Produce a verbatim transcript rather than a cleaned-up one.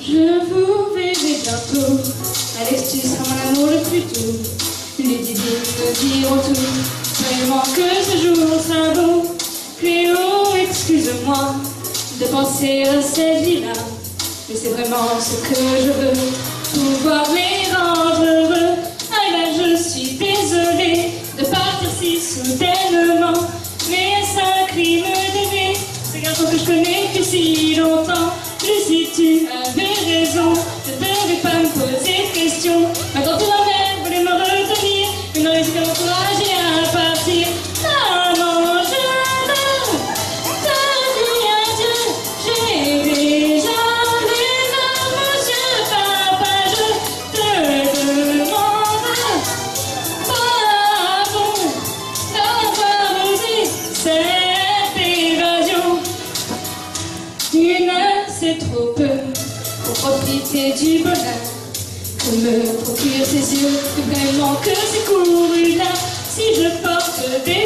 Je vous verrai bientôt. Alex, tu seras mon amour le plus doux. Les Didi me diront tout. Vraiment que ce jour sera beau. Cléo, excuse-moi de penser à cette vie-là. Mais c'est vraiment ce que je veux. Pouvoir les rendre heureux. Ah là, je suis désolée de partir si soudainement. Mais est-ce un crime d'aimer ce garçon que je connais depuis si longtemps? Lucie, tu avais raison, je ne devais pas me poser de questions. Maintenant tout ma mère voulait me retenir, mais non, j'ai encouragé à partir. Maman, je veux te dire adieu. J'ai déjà raison, monsieur papa, je te demande pardon d'avoir osé cette évasion. Une heure, c'est trop peu pour profiter du bonheur que me procure tes yeux. Vraiment que c'est couru là. Si je porte des